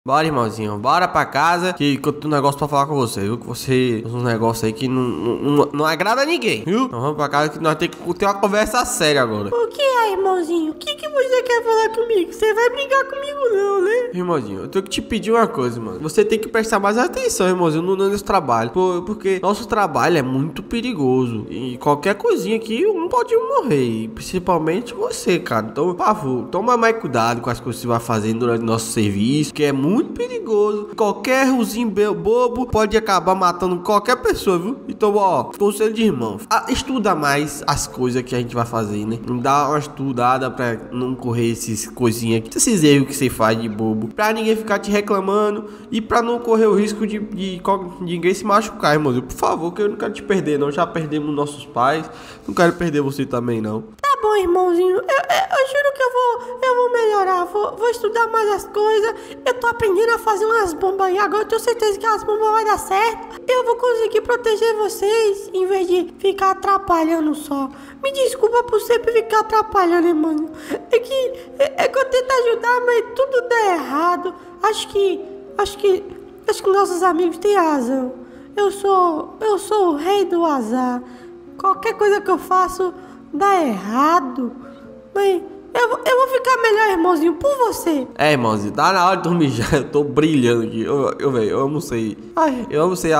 Bora, irmãozinho, bora pra casa que eu tenho um negócio pra falar com você, viu? Que você fez um negócio aí que não agrada a ninguém, viu? Então vamos pra casa que nós temos que ter uma conversa séria agora. O que é, irmãozinho? O que você quer falar comigo? Você vai brigar comigo não, né? Irmãozinho, eu tenho que te pedir uma coisa, mano. Você tem que prestar mais atenção, irmãozinho, no nosso trabalho. Porque nosso trabalho é muito perigoso. E qualquer coisinha aqui, um pode morrer. E principalmente você, cara. Então, por favor, toma mais cuidado com as coisas que você vai fazendo durante o nosso serviço, que é muito perigoso. Qualquer errozinho bobo pode acabar matando qualquer pessoa, viu? Então, ó, conselho de irmão. Estuda mais as coisas que a gente vai fazer, né? Dá uma estudada pra não correr esses coisinhas aqui, esses erros que você faz de bobo. Pra ninguém ficar te reclamando e pra não correr o risco de ninguém se machucar, irmãozinho. Por favor, que eu não quero te perder, não. Já perdemos nossos pais. Não quero perder você também, não. Tá bom, irmãozinho. Eu juro que eu vou melhorar. Vou estudar mais as coisas. Eu tô aprendendo a fazer umas bombas aí. Agora eu tenho certeza que as bombas vai dar certo. Eu vou conseguir proteger vocês em vez de ficar atrapalhando só. Me desculpa por sempre ficar atrapalhando, irmão. É que eu tento ajudar, mas tudo dá errado. Acho que nossos amigos têm razão. Eu sou o rei do azar. Qualquer coisa que eu faço dá errado. Mas eu vou ficar melhor, irmãozinho, por você. É, irmãozinho, tá na hora de dormir já. Eu tô brilhando aqui. Eu almocei. Eu almocei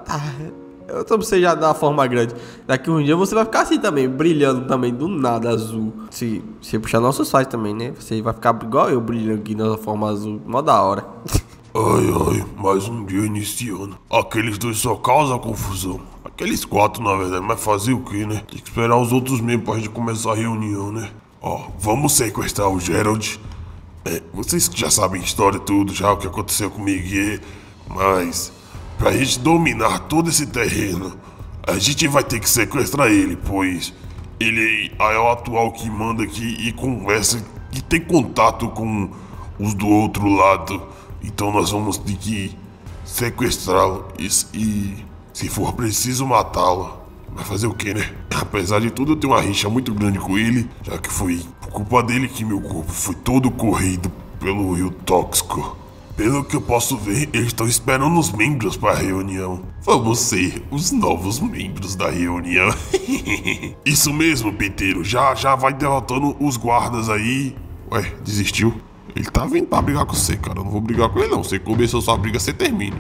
eu almocei já da forma grande. Daqui um dia você vai ficar assim também, brilhando também, do nada, azul. Se puxar nossos sites também, né? Você vai ficar igual eu, brilhando aqui na forma azul. Mó da hora. Ai, mais um dia iniciando. Aqueles dois só causam confusão. Aqueles quatro, na verdade, mas fazer o quê, né? Tem que esperar os outros mesmo pra gente começar a reunião, né? Ó, vamos sequestrar o Gerald. Vocês já sabem a história tudo, já o que aconteceu com o Miguel. Mas, pra gente dominar todo esse terreno, a gente vai ter que sequestrar ele, pois ele é o atual que manda aqui e conversa e tem contato com os do outro lado. Então nós vamos ter que sequestrá-lo e, se for preciso, matá-lo. Vai fazer o que, né? Apesar de tudo, eu tenho uma rixa muito grande com ele, já que foi por culpa dele que meu corpo foi todo corrido pelo rio tóxico. Pelo que eu posso ver, eles estão esperando os membros para a reunião. Vamos ser os novos membros da reunião. Isso mesmo, Peteiro. Já vai derrotando os guardas aí. Ué, desistiu? Ele tá vindo pra brigar com você, cara. Eu não vou brigar com ele, não. Você começou sua briga, você termina.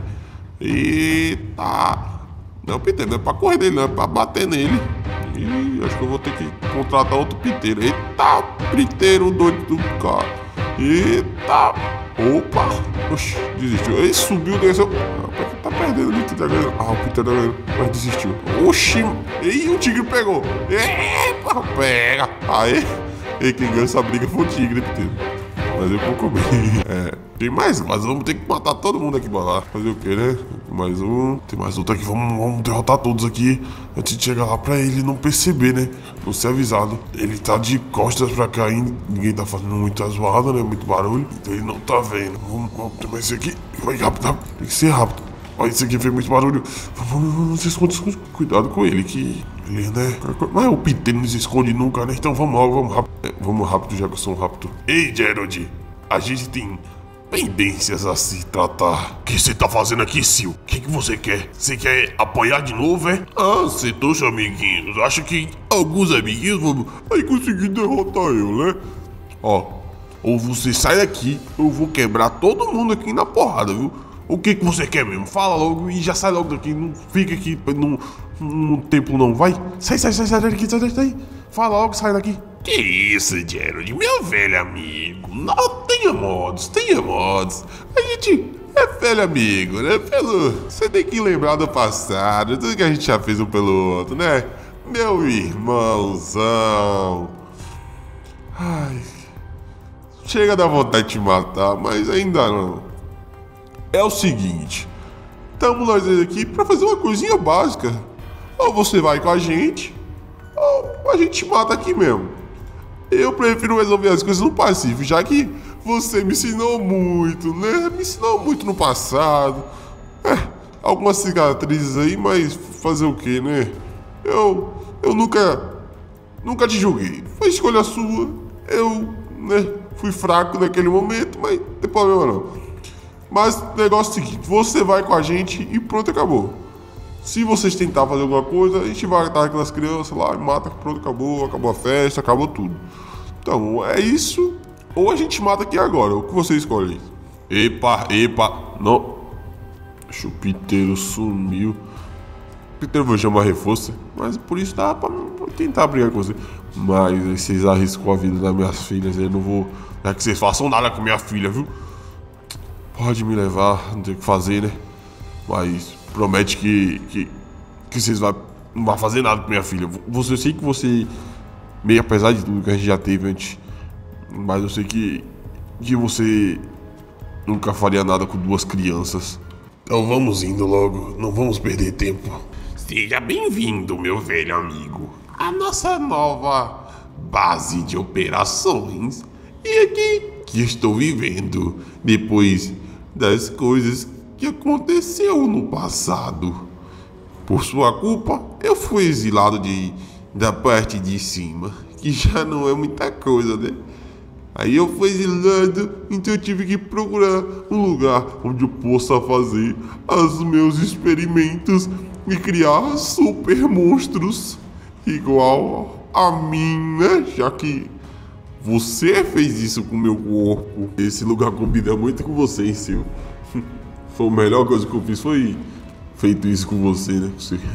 Eita. Não, Peteiro, não é pra correr dele, não. É pra bater nele. Ih, acho que eu vou ter que contratar outro Peteiro. Eita, Peteiro doido do cara. Eita. Opa. Oxi, desistiu. Ele subiu, desceu. Tá perdendo ali, tá ganhando. O Peteiro tá ganhando. Mas desistiu. Oxi. E o tigre pegou. Epa, pega. Aí. E quem ganhou essa briga foi o tigre, Peteiro. Mas eu vou comer. Tem mais, mas vamos ter que matar todo mundo aqui, bora lá. Fazer o que, né? Mais um. Tem mais outro aqui, vamos derrotar todos aqui antes de chegar lá pra ele não perceber, né? Não ser avisado. Ele tá de costas pra cá ainda. Ninguém tá fazendo muita zoada, né? Muito barulho. Então ele não tá vendo. Vamos ter mais esse aqui. Vai rápido. Tem que ser rápido. Olha, esse aqui fez muito barulho. Vamos se esconde. Cuidado com ele, que ele, né? Mas o Peteiro não se esconde nunca, né? Então vamos logo, vamos rápido. Vamos rápido, já que eu sou rápido. Ei, Gerald, a gente tem pendências a se tratar. O que você tá fazendo aqui, Sil? O que você quer? Você quer apanhar de novo, é? Você trouxe amiguinhos. Acho que alguns amiguinhos vão conseguir derrotar eu, né? Ó, ou você sai daqui, ou eu vou quebrar todo mundo aqui na porrada, viu? O que você quer mesmo? Fala logo e já sai logo daqui. Não fica aqui no templo, não. Vai. Sai daqui, sai daqui. Fala logo, sai daqui. Que isso, Gerald? Meu velho amigo. Não, tenha modos. A gente é velho amigo, né? Você tem que lembrar do passado. Tudo que a gente já fez um pelo outro, né? Meu irmãozão. Ai. Chega da vontade de te matar, mas ainda não. É o seguinte, estamos nós aqui para fazer uma coisinha básica. Ou você vai com a gente, ou a gente mata aqui mesmo. Eu prefiro resolver as coisas no Pacífico, já que você me ensinou muito, né? Me ensinou muito no passado. Algumas cicatrizes aí, mas fazer o que, né? Eu nunca te julguei. Foi escolha sua. Eu, né, fui fraco naquele momento, mas não tem problema não. Mas o negócio é o seguinte, você vai com a gente e pronto, acabou. Se vocês tentar fazer alguma coisa, a gente vai matar aquelas crianças lá e mata, pronto, acabou a festa, acabou tudo. Então, é isso, ou a gente mata aqui agora, o que você escolhe? Epa, não. Chupiteiro sumiu. Chupiteiro vou chamar reforço, mas por isso dá pra tentar brigar com você. Mas aí vocês arriscam a vida das minhas filhas, eu não vou... Não é que vocês façam nada com minha filha, viu? Pode me levar, não tem o que fazer, né? Mas promete que vocês não vão fazer nada com minha filha. Eu sei que você, meio apesar de tudo que a gente já teve antes, mas eu sei que você nunca faria nada com duas crianças. Então vamos indo logo, não vamos perder tempo. Seja bem-vindo, meu velho amigo, à nossa nova base de operações. E aqui que estou vivendo depois das coisas que aconteceu no passado. Por sua culpa, eu fui exilado da parte de cima, que já não é muita coisa, né? Aí eu fui exilado, então eu tive que procurar um lugar onde eu possa fazer os meus experimentos e criar super monstros igual a mim, né? Já que você fez isso com o meu corpo. Esse lugar combina muito com você, hein, Sil? Foi a melhor coisa que eu fiz, foi feito isso com você, né?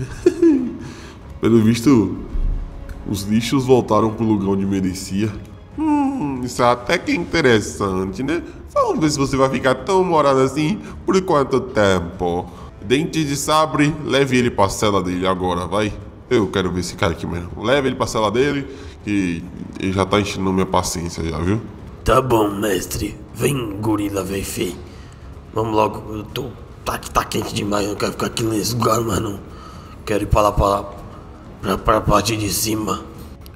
Pelo visto, os lixos voltaram pro lugar onde merecia. Isso até que é interessante, né? Vamos ver se você vai ficar tão morado assim por quanto tempo. Dente de sabre, leve ele pra cela dele agora, vai. Eu quero ver esse cara aqui mesmo. Leve ele pra cela dele, que ele já tá enchendo minha paciência já, viu? Tá bom, mestre. Vem, gorila, vem, feio. Vamos logo, tá quente demais, eu não quero ficar aqui nesse lugar, mas não. Quero ir pra lá, pra parte de cima.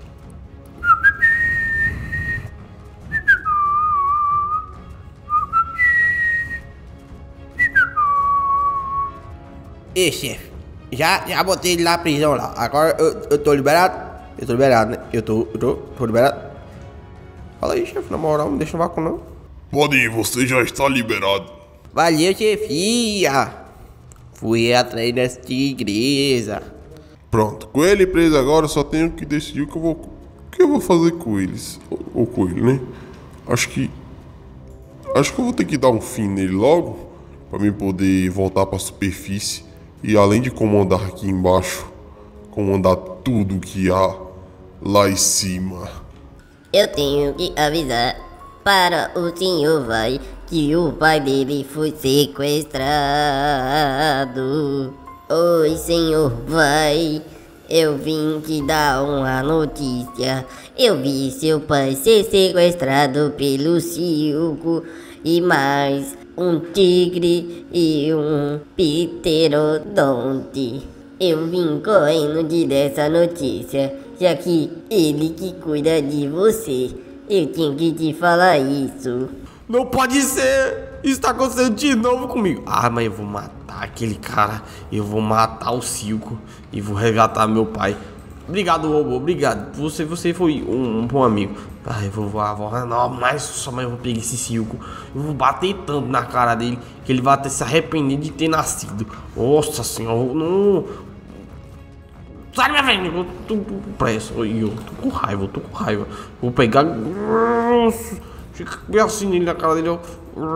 E chefe, já botei ele na prisão lá. Agora eu tô liberado. Eu tô liberado, né? Eu tô liberado. Fala aí, chefe, na moral, não deixa no vácuo não. Pode ir, você já está liberado. Valeu, chefia. Fui atrás das tigresas. Pronto, com ele preso agora, eu só tenho que decidir o que eu vou fazer com eles. Ou com ele, né? Acho que eu vou ter que dar um fim nele logo, pra mim poder voltar pra superfície. E além de comandar aqui embaixo, comandar tudo que há lá em cima. Eu tenho que avisar para o senhor vai que o pai dele foi sequestrado. Oi, senhor vai, eu vim te dar uma notícia. Eu vi seu pai ser sequestrado pelo circo e mais um tigre e um pterodonte. Eu vim correndo de dessa notícia, já que ele que cuida de você. Eu tinha que te falar isso. Não pode ser! Isso tá acontecendo de novo comigo. Ah, mas eu vou matar aquele cara. Eu vou matar o Silco e vou resgatar meu pai. Obrigado, robô, obrigado. Você foi um bom amigo. Ah, eu vou não, mas só mais eu vou pegar esse Silco. Eu vou bater tanto na cara dele que ele vai até se arrepender de ter nascido. Nossa senhora, não. Sai minha frente, eu tô com pressa. Eu tô com raiva. Vou pegar. Nossa, fica bem assim nele na cara dele, ó.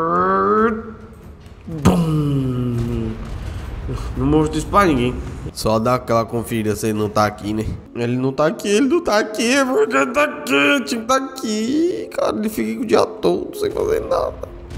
Bum. Não mostro isso pra ninguém. Só dá aquela conferida se ele não tá aqui, né? Ele não tá aqui, porque ele tá aqui, tinha que tá aqui. Cara, ele fica o dia todo sem fazer nada.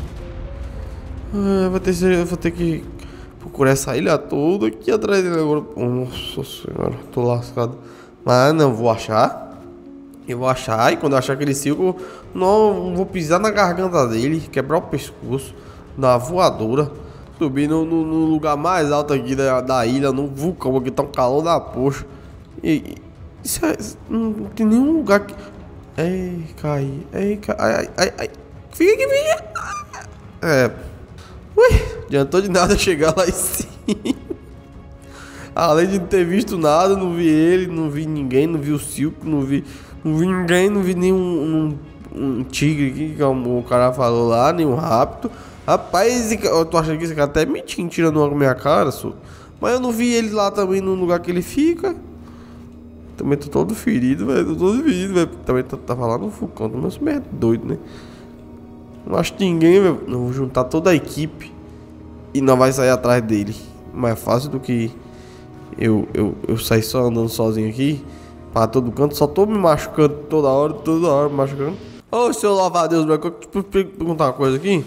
Ah, vou ter que procurar essa ilha toda aqui atrás dele agora. Nossa senhora, tô lascado. Mas não, vou achar. Eu vou achar, e quando eu achar aquele Silco, não vou pisar na garganta dele, quebrar o pescoço, dar uma voadora. Subir no lugar mais alto aqui da ilha, no vulcão, porque tá um calor da poxa. E isso não tem nenhum lugar que... Ei, cai. Ai. Fica aqui, fica. Adiantou de nada chegar lá em cima. Além de não ter visto nada, não vi ele, não vi ninguém, não vi o Silco, não vi ninguém, não vi nenhum um tigre aqui, que o cara falou lá, nenhum rapto. Rapaz, eu tô achando que esse cara até mentindo, tirando uma com a minha cara, só. Mas eu não vi ele lá também no lugar que ele fica. Também tô todo ferido, velho. Também tava lá no vulcão, também sou meio doido, né? Não acho ninguém, velho. Eu vou juntar toda a equipe e não vai sair atrás dele. Mais fácil do que eu sair só andando sozinho aqui pra todo canto. Só tô me machucando toda hora me machucando. Ô, seu louva-a-Deus, eu quero perguntar uma coisa aqui.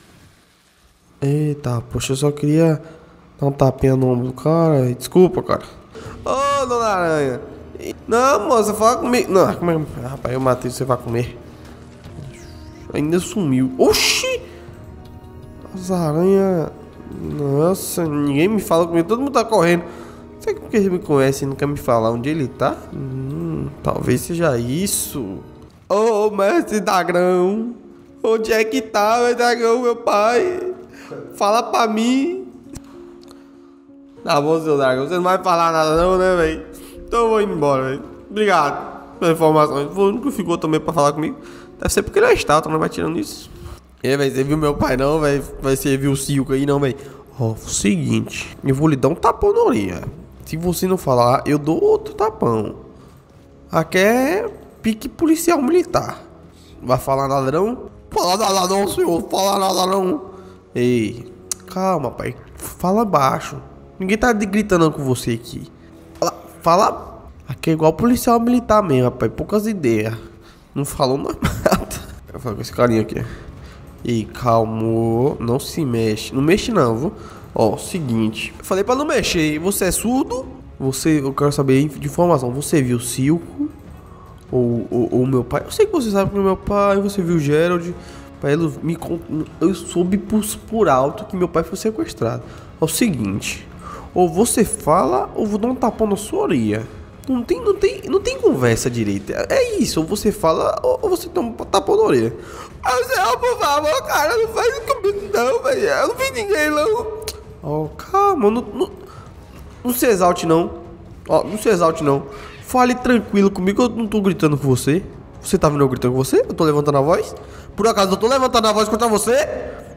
Eita, poxa, eu só queria dar um tapinha no ombro do cara. Desculpa, cara. Ô, dona Aranha. Não, moça, fala comigo. Não, rapaz, eu matei, você vai comer. Ainda sumiu. Oxi! As aranhas. Nossa, ninguém me fala comigo. Todo mundo tá correndo. Será que porque ele me conhece e não quer me falar onde ele tá? Talvez seja isso. Ô, mestre Dragão. Onde é que tá, meu dragão, meu pai? Fala pra mim. Tá bom, seu dragão. Você não vai falar nada não, né, velho? Então eu vou indo embora, velho. Obrigado pela informação. Foi o único que ficou também pra falar comigo. Deve ser porque ele é estátua, não vai tirando isso. E aí, velho, você viu meu pai não, velho? Você viu o Silco aí não, velho? Ó, o seguinte. Eu vou lhe dar um tapão na orelha. Se você não falar, eu dou outro tapão. Aqui é pique policial militar. Vai falar nada não? Fala nada não, senhor. Fala nada não. Ei, calma, pai. Fala baixo. Ninguém tá gritando com você aqui. Fala. Aqui é igual policial militar mesmo, rapaz. Poucas ideias. Não falou nada. Eu falo com esse carinha aqui. E calmo. Não se mexe. Não mexe não, viu? Ó, seguinte. Eu falei pra não mexer. Você é surdo? Eu quero saber de informação. Você viu o Silco? Ou meu pai? Eu sei que você sabe que é meu pai. Você viu o Gerald? Eu soube por alto que meu pai foi sequestrado. É o seguinte. Ou você fala, ou vou dar um tapão na sua orelha. Não tem conversa direita. É isso, ou você fala, ou você toma um tapão na orelha. Por favor, cara, não faz isso comigo não, velho. Eu não vi ninguém não. Oh, calma, não se exalte não. Ó, não se exalte não. Fale tranquilo comigo, eu não tô gritando com você. Você tá vendo eu gritando com você? Eu tô levantando a voz? Por acaso eu tô levantando a voz contra você?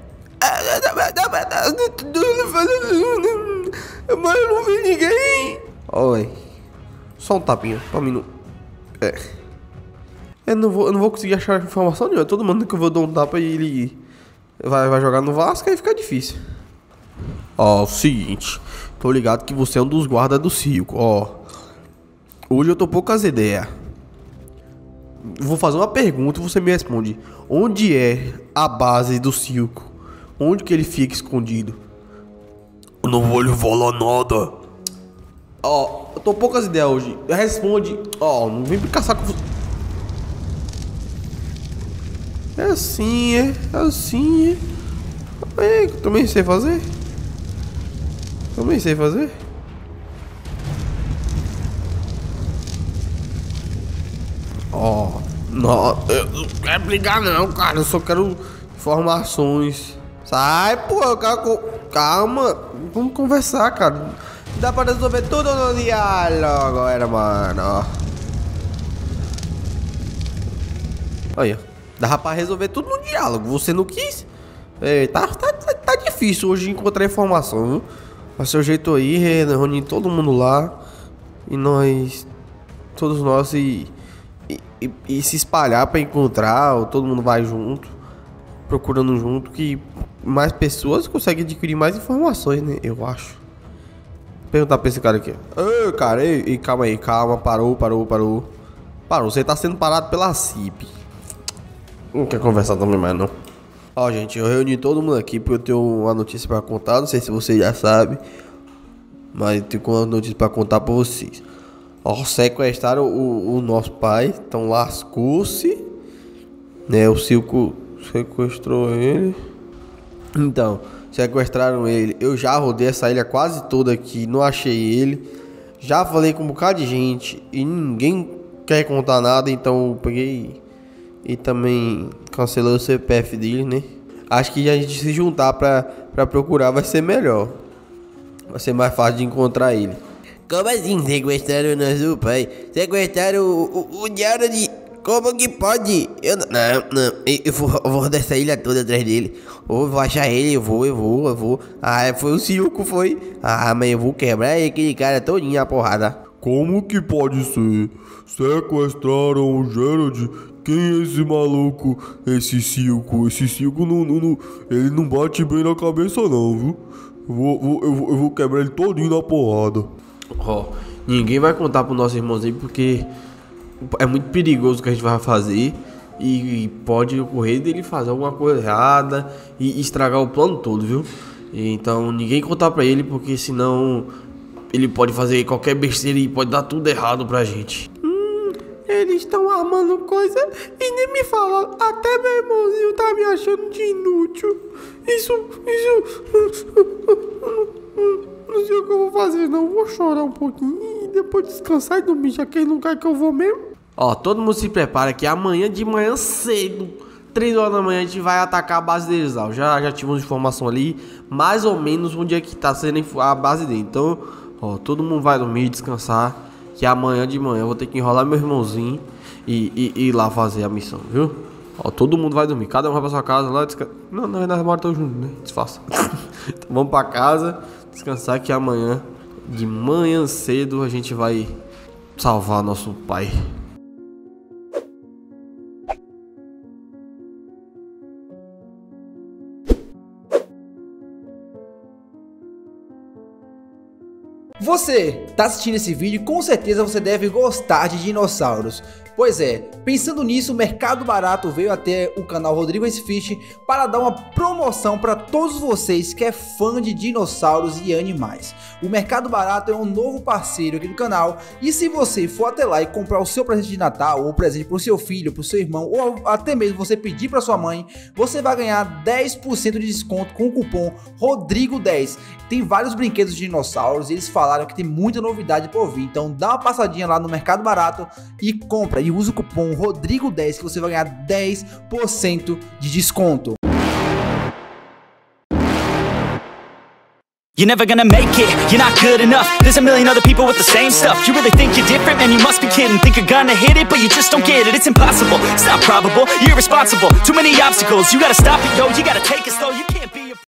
Mas eu não vi ninguém. Oi. Só um tapinha, pra mim não. Eu não vou conseguir achar informação nenhuma. Todo mundo que eu vou dar um tapa e ele vai jogar no Vasco, aí fica difícil. Ó, o seguinte. Tô ligado que você é um dos guardas do circo, ó. Hoje eu tô poucas ideias. Vou fazer uma pergunta e você me responde. Onde é a base do circo? Onde que ele fica escondido? Eu não vou lhe falar nada. Ó, eu tô poucas ideias hoje. Responde. Ó, não vem me caçar com você. É assim, é assim, é. Eu também sei fazer. Ó, não, eu não quero brigar não, cara. Eu só quero informações. Sai, pô, eu quero. Calma, vamos conversar, cara. Dá pra resolver tudo no diálogo agora, mano. Olha, dá pra resolver tudo no diálogo. Você não quis? Tá difícil hoje encontrar informação, viu? Vai ser o jeito aí, reunir todo mundo lá. E nós. Todos nós e se espalhar pra encontrar. Ou todo mundo vai junto. Procurando junto. Que mais pessoas conseguem adquirir mais informações, né? Eu acho. Perguntar pra esse cara aqui. Ei, cara, calma aí, calma. Parou. Você tá sendo parado pela CIP. Não quer conversar também mais, não. Ó, gente, eu reuni todo mundo aqui porque eu tenho uma notícia pra contar. Não sei se vocês já sabem, mas eu tenho uma notícia pra contar pra vocês. Ó, sequestraram o nosso pai. Então lascou-se, né? O Silco sequestrou ele. Então, sequestraram ele. Eu já rodei essa ilha quase toda aqui, não achei ele. Já falei com um bocado de gente e ninguém quer contar nada. Então eu peguei e também cancelei o CPF dele, né? Acho que a gente se juntar pra procurar vai ser melhor. Vai ser mais fácil de encontrar ele. Como assim sequestraram o nosso pai? Sequestraram o Gerald. Como que pode? Eu vou dessa ilha toda atrás dele. Eu vou achar ele, eu vou. Ah, foi o Silco, foi. Ah, mas eu vou quebrar aquele cara todinho a porrada. Como que pode ser? Sequestraram o Gerald? Quem é esse maluco? Esse Silco? Esse Silco ele não bate bem na cabeça não, viu? Eu vou quebrar ele todinho na porrada. Ó, ninguém vai contar pro nosso irmãozinho porque é muito perigoso o que a gente vai fazer. E pode ocorrer dele fazer alguma coisa errada e estragar o plano todo, viu? Então ninguém contar pra ele porque senão ele pode fazer qualquer besteira e pode dar tudo errado pra gente. Eles estão armando coisa e nem me falam. Até meu irmãozinho tá me achando de inútil. Isso. Não sei o que eu vou fazer, não. Vou chorar um pouquinho e depois descansar e dormir, já que ele não quer que eu vou mesmo. Ó, todo mundo se prepara que amanhã de manhã cedo, 3 horas da manhã, a gente vai atacar a base deles lá. Já tivemos informação ali, mais ou menos onde é que tá sendo a base dele. Então, ó, todo mundo vai dormir, descansar, que amanhã de manhã eu vou ter que enrolar meu irmãozinho e ir lá fazer a missão, viu? Ó, todo mundo vai dormir, cada um vai pra sua casa lá, Não, na verdade, nós estamos juntos, né? Disfarça. Então, vamos pra casa, descansar que amanhã, de manhã cedo, a gente vai salvar nosso pai. Você tá assistindo esse vídeo, com certeza você deve gostar de dinossauros. Pois é, pensando nisso, o Mercado Barato veio até o canal Rodrigo Fish para dar uma promoção para todos vocês que é fã de dinossauros e animais. O Mercado Barato é um novo parceiro aqui do canal e se você for até lá e comprar o seu presente de Natal ou presente para o seu filho, para o seu irmão ou até mesmo você pedir para sua mãe, você vai ganhar 10% de desconto com o cupom Rodrigo10. Tem vários brinquedos de dinossauros e eles falaram que tem muita novidade por vir, então dá uma passadinha lá no Mercado Barato e compra e usa o cupom Rodrigo10 que você vai ganhar 10% de desconto. You're never gonna make it, you're not good enough. There's a million other people with the same stuff. You really think you're different? Man, you must be kidding. Think you're gonna hit it, but you just don't get it. It's impossible, it's not probable, you're irresponsible. Too many obstacles, you gotta stop it, yo. You gotta take it slow, you can't be